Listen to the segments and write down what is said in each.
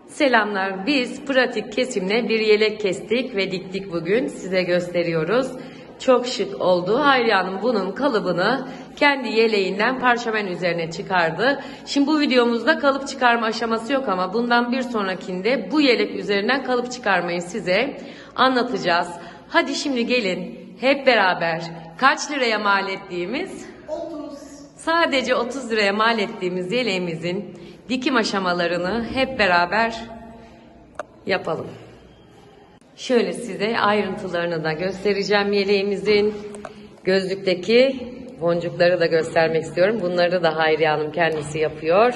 Selamlar. Biz pratik kesimle bir yelek kestik ve diktik bugün. Size gösteriyoruz. Çok şık oldu. Hayriye Hanım bunun kalıbını kendi yeleğinden parşömen üzerine çıkardı. Şimdi bu videomuzda kalıp çıkarma aşaması yok ama bundan bir sonrakinde bu yelek üzerinden kalıp çıkarmayı size anlatacağız. Hadi şimdi gelin hep beraber kaç liraya mal ettiğimiz? 30. Sadece 30 liraya mal ettiğimiz yeleğimizin dikim aşamalarını hep beraber yapalım. Şöyle size ayrıntılarını da göstereceğim yeleğimizin. Gözlükteki boncukları da göstermek istiyorum. Bunları da Hayriye Hanım kendisi yapıyor.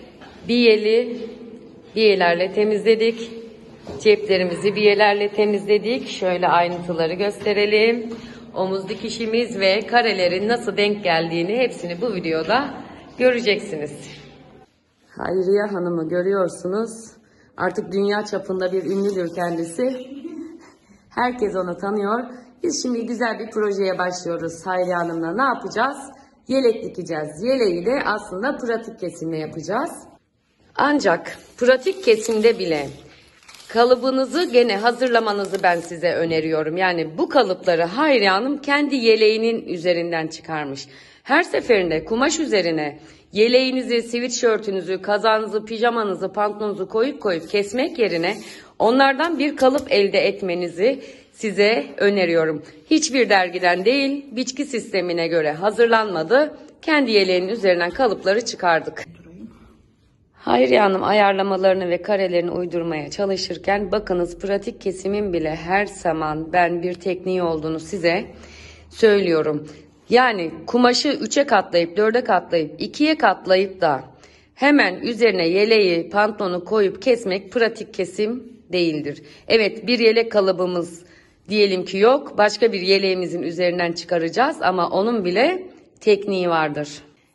Biyelerle temizledik. Ceplerimizi biyelerle temizledik. Şöyle ayrıntıları gösterelim. Omuz dikişimiz ve karelerin nasıl denk geldiğini hepsini bu videoda göreceksiniz. Hayriye Hanım'ı görüyorsunuz. Artık dünya çapında bir ünlüdür kendisi. Herkes onu tanıyor. Biz şimdi güzel bir projeye başlıyoruz Hayriye Hanım'la. Ne yapacağız? Yelek dikeceğiz. Yeleği de aslında pratik kesimle yapacağız. Ancak pratik kesimde bile kalıbınızı gene hazırlamanızı ben size öneriyorum. Yani bu kalıpları Hayriye Hanım kendi yeleğinin üzerinden çıkarmış. Her seferinde kumaş üzerine yeleğinizi, sweatshirtünüzü, kazağınızı, pijamanızı, pantolonunuzu koyup kesmek yerine onlardan bir kalıp elde etmenizi size öneriyorum. Hiçbir dergiden değil, biçki sistemine göre hazırlanmadı. Kendi yeleğinin üzerinden kalıpları çıkardık. Hayriye Hanım ayarlamalarını ve karelerini uydurmaya çalışırken bakınız pratik kesimin bile her zaman ben bir tekniği olduğunu size söylüyorum. Yani kumaşı 3'e katlayıp 4'e katlayıp 2'ye katlayıp da hemen üzerine yeleği pantolonu koyup kesmek pratik kesim değildir. Evet, bir yelek kalıbımız diyelim ki yok, başka bir yeleğimizin üzerinden çıkaracağız ama onun bile tekniği vardır.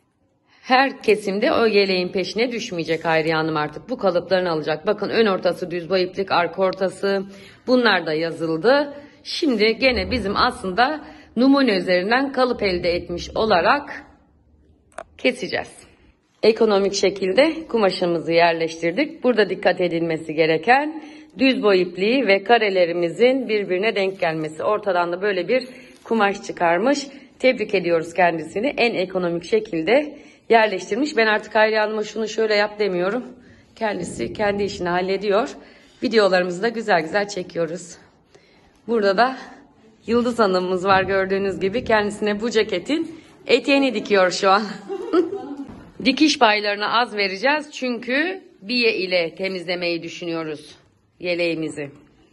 Her kesimde o yeleğin peşine düşmeyecek Hayriye Hanım artık. Bu kalıplarını alacak. Bakın ön ortası düz boy iplik, arka ortası bunlar da yazıldı. Şimdi gene bizim aslında numune üzerinden kalıp elde etmiş olarak keseceğiz. Ekonomik şekilde kumaşımızı yerleştirdik. Burada dikkat edilmesi gereken düz boy ipliği ve karelerimizin birbirine denk gelmesi. Ortadan da böyle bir kumaş çıkarmış. Tebrik ediyoruz kendisini. En ekonomik şekilde yerleştirmiş. Ben artık Hayriye Hanım'a şunu şöyle yap demiyorum. Kendisi kendi işini hallediyor. Videolarımızı da güzel güzel çekiyoruz. Burada da Yıldız Hanım'ımız var gördüğünüz gibi. Kendisine bu ceketin eteğini dikiyor şu an. Dikiş paylarını az vereceğiz. Çünkü biye ile temizlemeyi düşünüyoruz yeleğimizi.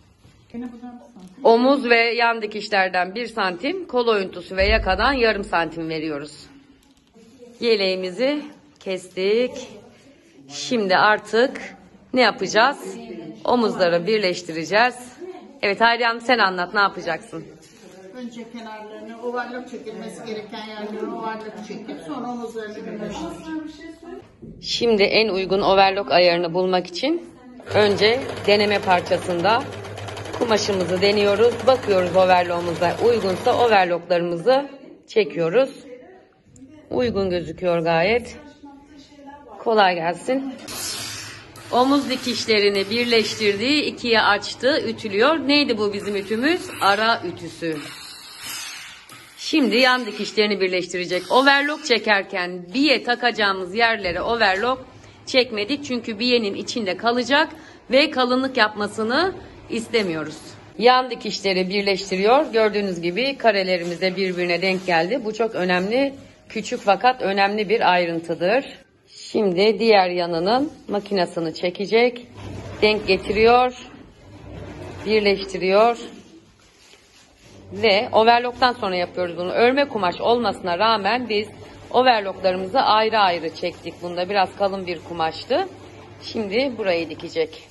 Omuz ve yan dikişlerden 1 santim, kol oyuntusu ve yakadan yarım santim veriyoruz. Yeleğimizi kestik. Şimdi artık ne yapacağız? Omuzları birleştireceğiz. Evet Hayriye Hanım sen anlat, ne yapacaksın? Önce kenarlarını ovarlık çekilmesi gereken yerleri ovarlık çekip sonra omuzlarını birleştireceğim. Şimdi en uygun overlock ayarını bulmak için önce deneme parçasında kumaşımızı deniyoruz. Bakıyoruz overlock'umuza uygunsa overlock'larımızı çekiyoruz. Uygun gözüküyor gayet. Kolay gelsin. Omuz dikişlerini birleştirdi, ikiye açtı, ütülüyor. Neydi bu bizim ütümüz? Ara ütüsü. Şimdi yan dikişlerini birleştirecek. Overlock çekerken biye takacağımız yerlere overlock çekmedik. Çünkü biyenin içinde kalacak ve kalınlık yapmasını istemiyoruz. Yan dikişleri birleştiriyor. Gördüğünüz gibi karelerimiz de birbirine denk geldi. Bu çok önemli, küçük fakat önemli bir ayrıntıdır. Şimdi diğer yanının makinasını çekecek. Denk getiriyor. Birleştiriyor. Ve overlock'tan sonra yapıyoruz bunu. Örme kumaş olmasına rağmen biz overlock'larımızı ayrı ayrı çektik. Bunda biraz kalın bir kumaştı. Şimdi burayı dikecek.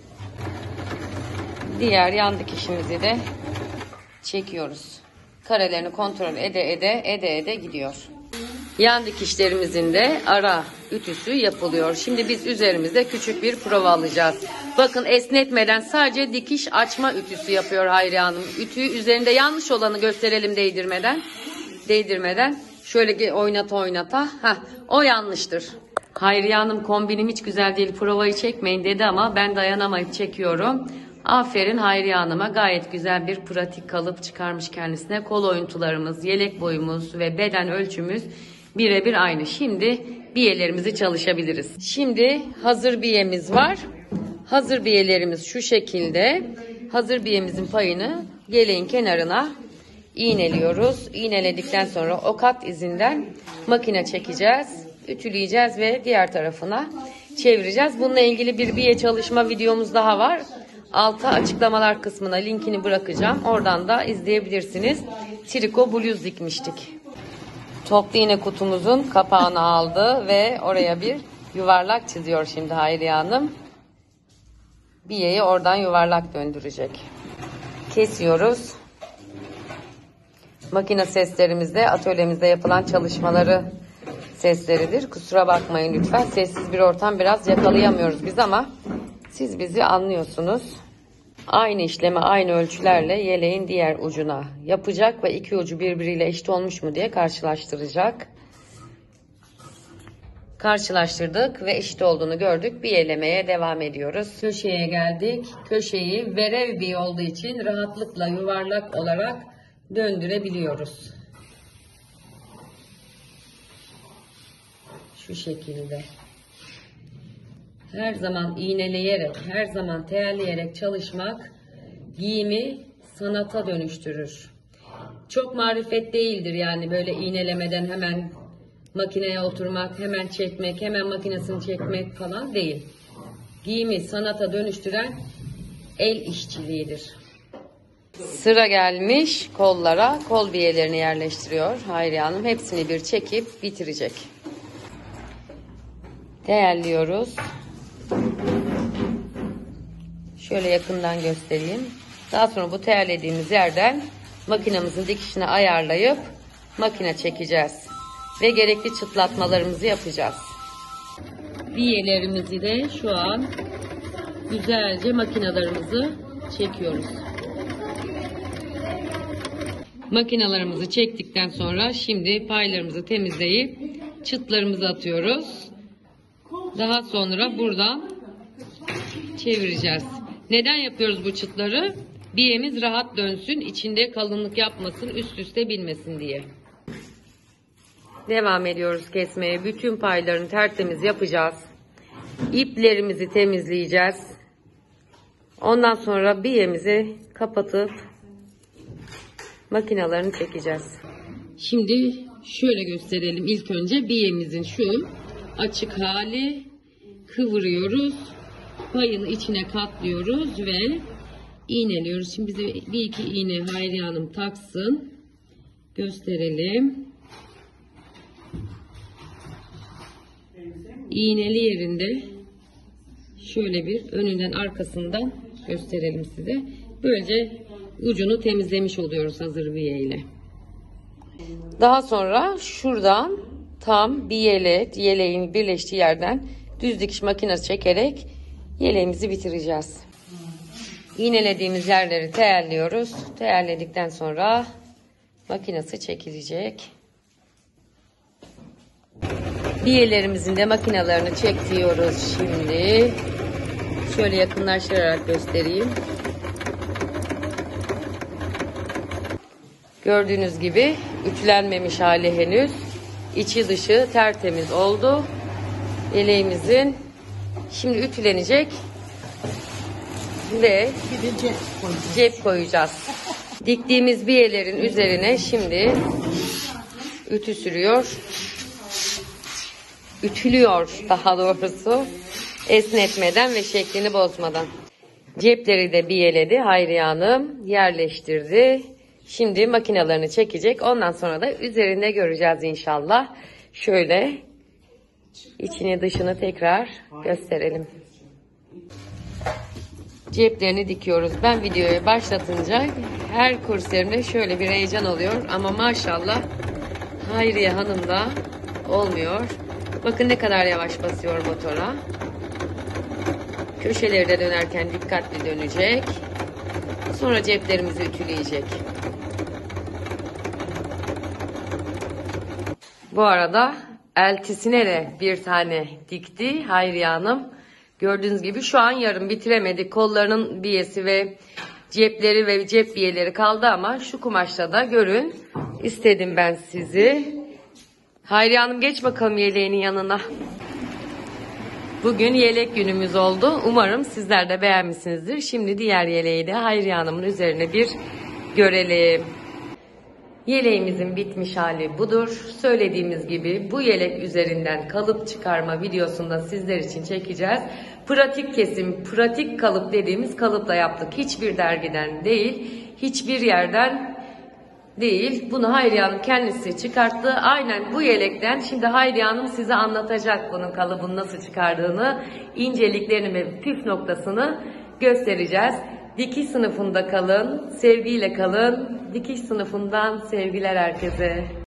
Diğer yan dikişimizi de çekiyoruz. Karelerini kontrol ede gidiyor. Yan dikişlerimizin de ara ütüsü yapılıyor. Şimdi biz üzerimizde küçük bir prova alacağız. Bakın esnetmeden sadece dikiş açma ütüsü yapıyor Hayriye Hanım. Ütüyü üzerinde yanlış olanı gösterelim değdirmeden. Şöyle oynata. O yanlıştır. Hayriye Hanım kombinim hiç güzel değil, provayı çekmeyin dedi ama ben dayanamayıp çekiyorum. Aferin Hayriye Hanım'a, gayet güzel bir pratik kalıp çıkarmış kendisine. Kol oyuntularımız, yelek boyumuz ve beden ölçümüz birebir aynı. Şimdi biyelerimizi çalışabiliriz. Şimdi hazır biyemiz var. Hazır biyelerimiz şu şekilde. Hazır biyemizin payını yeleğin kenarına iğneliyoruz. İğneledikten sonra o kat izinden makine çekeceğiz, ütüleyeceğiz ve diğer tarafına çevireceğiz. Bununla ilgili bir biye çalışma videomuz daha var. Alta açıklamalar kısmına linkini bırakacağım. Oradan da izleyebilirsiniz. Triko bluz dikmiştik. Toplu iğne kutumuzun kapağını aldı ve oraya bir yuvarlak çiziyor şimdi Hayriye Hanım. Biyeyi oradan yuvarlak döndürecek. Kesiyoruz. Makine seslerimizde atölyemizde yapılan çalışmaları sesleridir. Kusura bakmayın lütfen. Sessiz bir ortam, biraz yakalayamıyoruz biz ama siz bizi anlıyorsunuz. Aynı işlemi aynı ölçülerle yeleğin diğer ucuna yapacak ve iki ucu birbiriyle eşit olmuş mu diye karşılaştıracak. Karşılaştırdık ve eşit olduğunu gördük. Biyelemeye devam ediyoruz. Köşeye geldik. Köşeyi verev biye olduğu için rahatlıkla yuvarlak olarak döndürebiliyoruz. Şu şekilde. Her zaman iğneleyerek, her zaman teyelleyerek çalışmak giyimi sanata dönüştürür. Çok marifet değildir yani böyle iğnelemeden hemen makineye oturmak, hemen çekmek, hemen makinesini çekmek falan değil. Giyimi sanata dönüştüren el işçiliğidir. Sıra gelmiş kollara. Kol biyelerini yerleştiriyor Hayriye Hanım. Hepsini bir çekip bitirecek. Teyelliyoruz. Şöyle yakından göstereyim. Daha sonra bu teyellediğimiz yerden makinemizin dikişini ayarlayıp makine çekeceğiz. Ve gerekli çıtlatmalarımızı yapacağız. Biyelerimizi de şu an güzelce makinalarımızı çekiyoruz. Makinalarımızı çektikten sonra şimdi paylarımızı temizleyip çıtlarımızı atıyoruz. Daha sonra buradan çevireceğiz. Neden yapıyoruz bu çıtları? Biyemiz rahat dönsün, içinde kalınlık yapmasın, üst üste binmesin diye. Devam ediyoruz kesmeye. Bütün paylarını tertemiz yapacağız. İplerimizi temizleyeceğiz. Ondan sonra biyemizi kapatıp makinalarını çekeceğiz. Şimdi şöyle gösterelim. İlk önce biyemizin şu açık hali, kıvırıyoruz. Payını içine katlıyoruz ve iğneliyoruz. Şimdi bize bir iki iğne Hayriye Hanım taksın. Gösterelim. İğneli yerinde şöyle bir önünden arkasından gösterelim size. Böylece ucunu temizlemiş oluyoruz hazır biye ile. Daha sonra şuradan tam bir yeleğin birleştiği yerden düz dikiş makinesi çekerek yeleğimizi bitireceğiz. İğnelediğimiz yerleri teyelliyoruz. Teyelledikten sonra makinesi çekilecek. Biyelerimizin de makinalarını çekiyoruz şimdi. Şöyle yakınlaştırarak göstereyim. Gördüğünüz gibi ütülenmemiş hali henüz. İçi dışı tertemiz oldu. Yeleğimizin şimdi ütülenecek ve cep koyacağız. Diktiğimiz biyelerin üzerine şimdi ütü sürüyor. Ütülüyor daha doğrusu. Esnetmeden ve şeklini bozmadan. Cepleri de biyeledi Hayriye Hanım. Yerleştirdi. Şimdi makinalarını çekecek. Ondan sonra da üzerinde göreceğiz inşallah. Şöyle içini dışını tekrar gösterelim. Ceplerini dikiyoruz. Ben videoyu başlatınca her kurserimde şöyle bir heyecan oluyor. Ama maşallah Hayriye Hanım da olmuyor. Bakın ne kadar yavaş basıyor motora. Köşeleri de dönerken dikkatli dönecek. Sonra ceplerimizi ütüleyecek. Bu arada eltisine de bir tane dikti Hayriye Hanım. Gördüğünüz gibi şu an yarım bitiremedik. Kollarının biyesi ve cepleri ve cep biyeleri kaldı ama şu kumaşla da görün istedim ben sizi. Hayriye Hanım geç bakalım yeleğinin yanına. Bugün yelek günümüz oldu. Umarım sizler de beğenmişsinizdir. Şimdi diğer yeleği de Hayriye Hanım'ın üzerine bir görelim. Yeleğimizin bitmiş hali budur. Söylediğimiz gibi bu yelek üzerinden kalıp çıkarma videosunda sizler için çekeceğiz. Pratik kesim, pratik kalıp dediğimiz kalıpla yaptık. Hiçbir dergiden değil, hiçbir yerden değil. Bunu Hayriye Hanım kendisi çıkarttı. Aynen bu yelekten. Şimdi Hayriye Hanım size anlatacak bunun kalıbını nasıl çıkardığını, inceliklerini ve püf noktasını göstereceğiz. Dikiş sınıfında kalın, sevgiyle kalın. Dikiş sınıfından sevgiler herkese.